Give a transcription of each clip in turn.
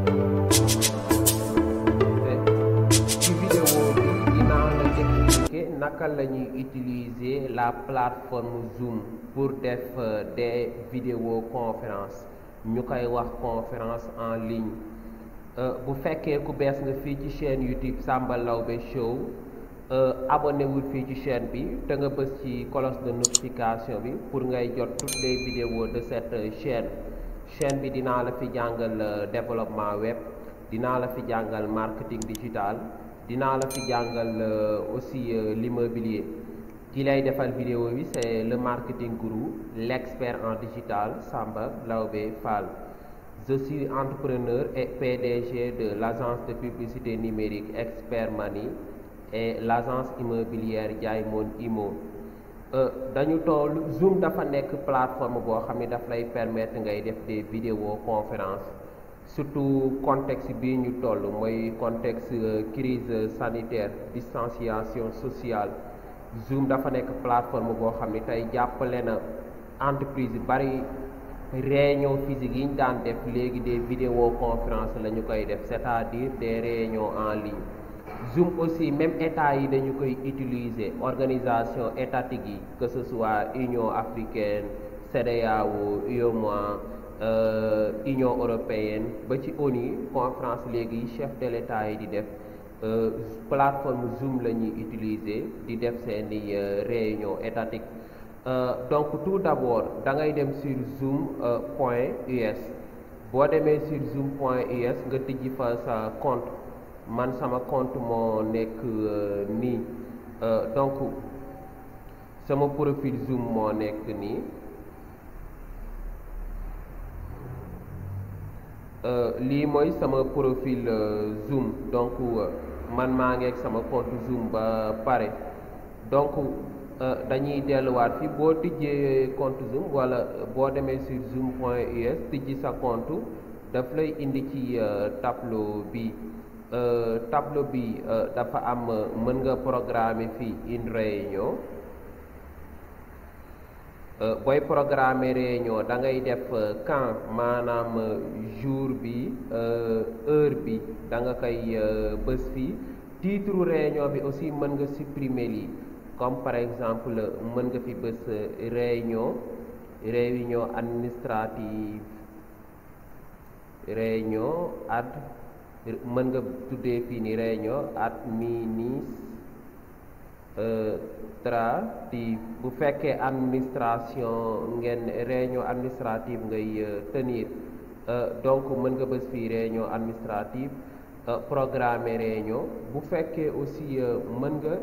ci vidéo bi dinaa la expliquer naka la ñuy utiliser la plateforme Zoom pour def des vidéoconférences ñu koy wax conférence en ligne. Bu fekkee ku bees nga fii ci chaîne YouTube Samba Laobé Show, abonné wul fii ci chaîne bi te nga bës ci cloche de notification bi pour ngay jot toutes les vidéos de cette chaîne bi dinaa la fi jàngal développement web, dinaa la fi jàngal marketing digital, dinaa la fi jàngal aussi l'immobilier. Ki lay defal vidéo bi c'est le marketing gourou, l'expert en digital Samba Laobé Fall. Je suis entrepreneur et PDG de l'agence de publicité numérique Expert Money et l'agence immobilière Jaay Mon Immo. Dañu toll Zoom dafa nekk plateforme boo xam ne daf lay permettre ngay def des vidéoconférences, surtout contexte bii ñu toll mooy contexte crise sanitaire, distanciation sociale. Zoom dafa nekk plateforme boo xam ne tey jàppale na entreprise yu bari. Réunion physique yi ñu daan def léegi des vidéoconférences la ñu koy def, c'est-à-dire des réunions en ligne. Zoom aussi même état yi dañu koy utiliser, organisation étatique yi, que ce soit Union africaine, CEDEAO, UEMOA, Union européenne ba ci ONU, conférence léegi chef de l'État yi di def plateforme Zoom la ñuy utiliser di def seeni réunion étatique. Donc tout d'abord da ngay dem sur zoom.us. boo demee sur zoom.us nga tijji fa sa compte. Man sama compte moo nekk nii, donc sama profil Zoom moo nekk nii. Lii mooy sama profil Zoom, donc man maa ngi ak sama compte Zoom ba pare. Donc dañuy delluwaat fi boo tijjee compte Zoom wala boo demee sur zoom.us tijji sa compte daf lay indi ci tableau bi. Tableau bi dafa am mën nga programmer fii une réunion. Booy programmer réunion da ngay def quand, maanaam jour bi, heure bi da nga koy bës fii. Titre réunion bi aussi mën nga supprimer lii, comme par exemple mën nga fi bës réunion administrative, mën nga tuddee fii ni réunion administrative. Bu fekkee administration ngeen réunion administrative ngay tenir, donc mën nga bës fii réunion administrative, programmer réunion. Bu fekkee aussi mën nga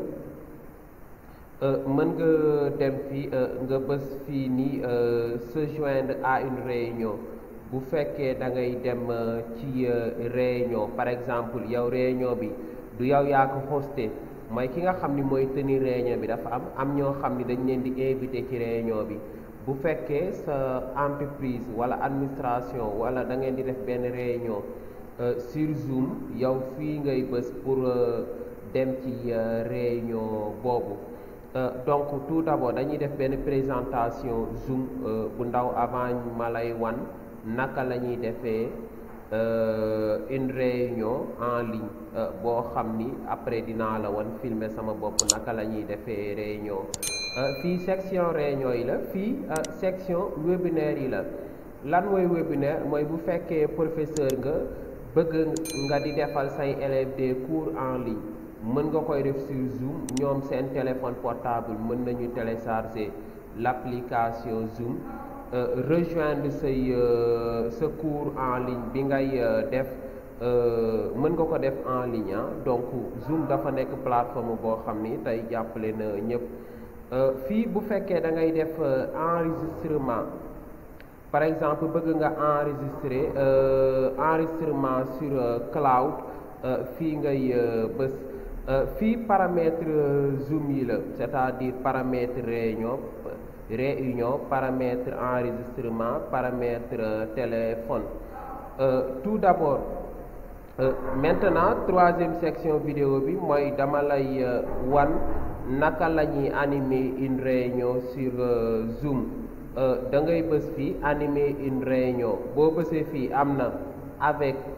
dem fii nga bës fii nii se joindre à une réunion. Bu fekkee da ngay dem ci réunion, par exemple yow réunion bi du yow yaa ko hosté, mooy ki nga xam ni mooy tenir réunion bi dafa am ñoo xam ni dañ leen di invité ci réunion bi. Bu fekkee sa entreprise wala administration wala da ngeen di def benn réunion sur Zoom, yow fii ngay bës pour dem ci réunion boobu. Donc tout d'abord dañuy def benn présentation Zoom bu ndaw avant ma lay wan naka la ñuy defee une réunion en ligne boo xam ni après dinaa la wan filmer sama bopp naka la ñuy defee réunion. Fii section réunion yi la, fii section webinaire yi la. Lan mooy webinaire? Mooy bu fekkee professeur nga bëgg nga di defal say élèves des cours en ligne, mën nga koy def sur Zoom. Ñoom seen téléphone portable mën nañu télécharger l'application Zoom, rejoindre sa cours en ligne bi ngay def, mën nga ko def en ligne. Donc Zoom dafa nekk plateforme boo xam ni tey jàppale na ñëpp. Fii bu fekkee da ngay def enregistrement, par exemple bëgg nga enregistrer enregistrement sur cloud, fii ngay bës. Fii paramètre Zoom yi la, c'est-à-dire paramètre réunion, paramètre enregistrement, paramètre téléphone. Tout d'abord maintenant troisième section vidéo bi mooy dama lay wan naka la ñuy animer une réunion sur Zoom. Da ngay bës fii animer une réunion. Boo bësee fii am na avec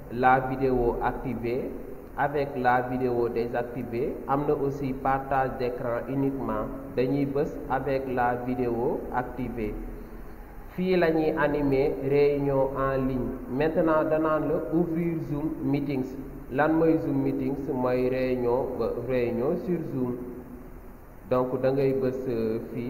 la vidéo activée avec la vidéo désactivée. Am na aussi partage d'écran uniquement, dañuy bës avec la vidéo activée. Fii la ñuy animer réunion en ligne. Maintenant danaan la ouvrir Zoom Meetings. Lan mooy Zoom Meetings? Mooy réunion sur Zoom. Donc da ngay bës fii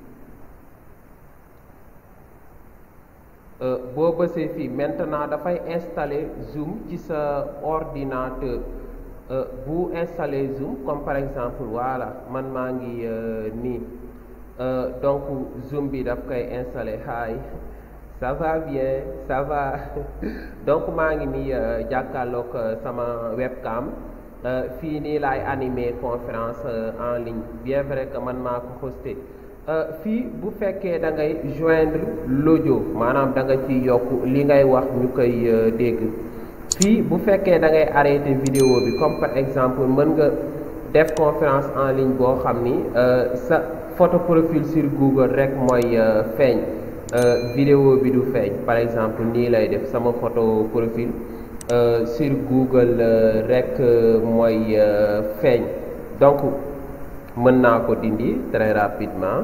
boo bësee fii maintenant dafay installer Zoom ci sa ordinateur. Bu installer Zoom comme par exemple voilà man maa ngi nii donc Zoom bi daf koy installer. Hi, ça va bien, ça va. Donc maa ngi nii jàkkaarloog sama webcam. Fii nii laay animer conférence en ligne, bien vrai que man maa ko hosté. Fii bu fekkee da ngay joindre l'audio maanaam da nga ci yokk li ngay wax ñu koy dégg. Fii bu fekkee da ngay arrêter vidéo bi comme par exemple mën nga def conférence en ligne boo xam ni sa photo profil sur Google rek mooy feeñ, vidéo bi du feeñ. Par exemple nii lay def sama photo profil sur Google rek mooy feeñ. Donc mën naa ko dindi très rapidement.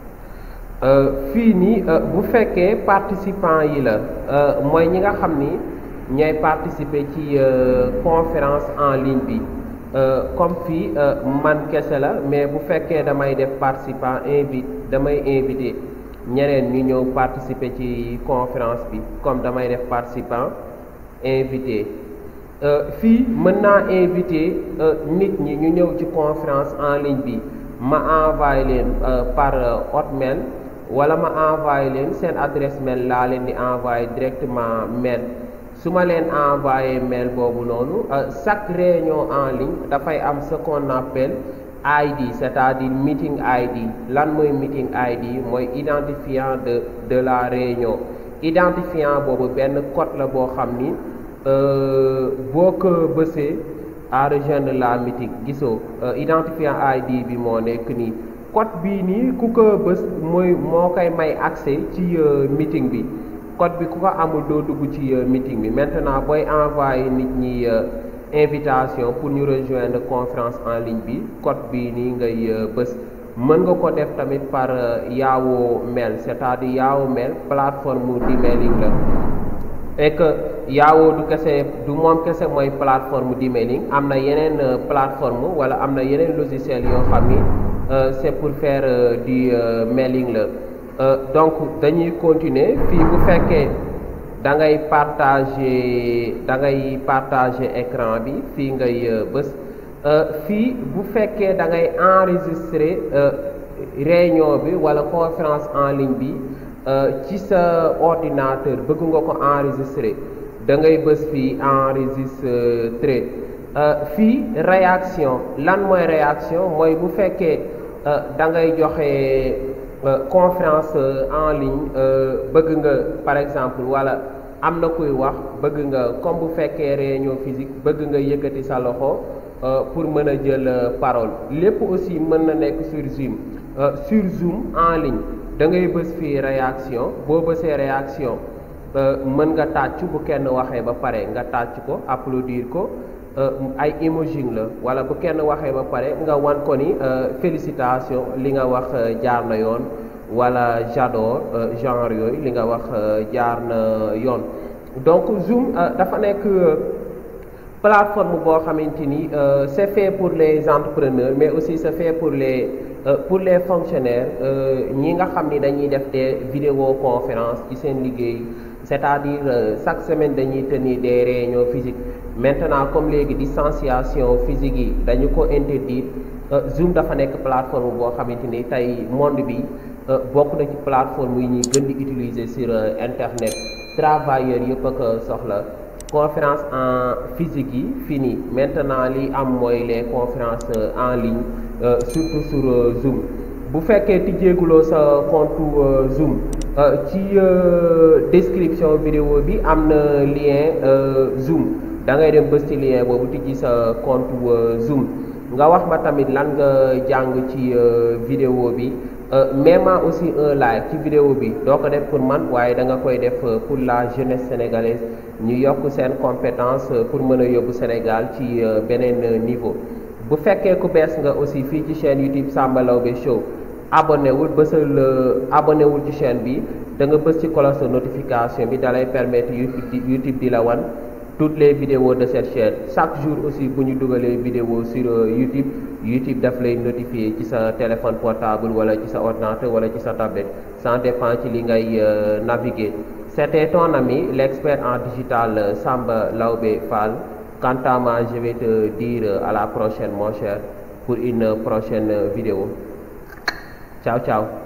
Fii nii bu fekkee participants yi la mooy ñi nga xam ni ñooy participer ci conférence en ligne bi. Comme fii man kese la, mais bu fekkee damay def participant damay invité ñeneen ñu ñëw participer ci conférence bi. Comme damay def participant invité. Fii mën naa invité nit ñi ñu ñëw ci conférence en ligne bi, ma envoyé leen par hotmail wala ma envoyé leen seen adresse mail laa leen di envoyé directement mail. Su ma leen envoyé mail boobu noonu chaque réunion en ligne dafay am ce qu'on appelle ID, c'est-à-dire meeting ID. Lan mooy meeting ID? Mooy identifiant de la réunion. Identifiant boobu benn code la boo xam ni boo ko bësee à rejoindre la meeting gisoo identifiant ID bi moo nekk nii. Code bii nii ku ko bës moo koy may accès ci meeting bi. Code bi ku ko amul doo dugg ci meeting bi. Maintenant booy envoyer nit ñi invitation pour ñu rejoindre conférence en ligne bi, code bii nii ngay bës. Mën nga ko def tamit par Yahoo Mail, c'est-à-dire Yahoo Mail plateforme d'emailing la. Et que Yahoo du moom kese mooy plateforme d'emailing, am na yeneen plateforme wala am na yeneen logiciel yoo xam ni c'est pour faire du mailing la. Donc dañuy continuer. Fii bu fekkee da ngay partager écran bi, fii ngay bës. Fii bu fekkee da ngay enregistrer réunion bi wala conférence en ligne bi ci sa ordinateur, bëgg nga ko enregistrer, da ngay bës fii enregistrer. Fii réaction. Lan mooy réaction? Mooy bu fekkee da ngay joxe conférence en ligne, bëgg nga par exemple wala am na kuy wax, bëgg nga comme bu fekkee réunion physique bëgg nga yëkkati sa loxo pour mën a jël parole. Lépp aussi mën na nekk sur Zoom en ligne. Da ngay bës fii réaction. Boo bësee réaction mën nga tàcc bu kenn waxee ba pare nga tàcc ko, applaudir ko. Ay emoji la wala bu kenn waxee ba pare nga wan ko ni félicitation, li nga wax jaar na yoon, wala j'adore, genre yooyu, li nga wax jaar na yoon. Donc Zoom dafa nekk plateforme boo xamante ni c'est fait pour les entrepreneurs, mais aussi c'est fait pour les fonctionnaires, ñi nga xam ni dañuy def des vidéoconférences ci seen liggéey, c'est-à-dire chaque semaine dañuy tenir des réunions physiques. Maintenant comme léegi distanciation physique yi dañu ko interdire, Zoom dafa nekk plateforme boo xamante ni tey monde bi bokk na ci plateforme yi ñuy gën di utiliser sur internet. Travailleurs yëpp ak soxla. Conférence en physique yi fini. Maintenant li am mooy les conférences en ligne, surtout sur Zoom. Bu fekkee tijjeeguloo sa compte Zoom, ci description vidéo bi am na lien Zoom. Da ngay dem bës ci lien boobu tijji sa compte Zoom. Nga wax ma tamit lan nga jàng ci vidéo bi. Mets-moi aussi un like ci vidéo bi doo ko def pour man waaye da nga koy def pour la jeunesse sénégalaise ñu yokk seen compétence pour mën a yóbbu Sénégal ci beneen niveau. bu fekkee ku bees nga aussi fii ci chaîne YouTube Samba Laobé Show abonné wul bësal abonné wul ci chaîne bi da nga bës ci cloche de notification bi dalay permettre YouTube di la wan toutes les vidéos de cette chaîne. Chaque jour aussi bu ñu dugalee vidéo sur YouTube daf lay notifier ci sa téléphone portable wala ci sa ordinateur wala ci sa tablette, ça dépend ci li ngay naviguer. C'était ton ami l'expert en digital Samba Laobé Fall. Quant à moi, je vais te dire à la prochaine mon cher pour une prochaine vidéo. Ciao ciao.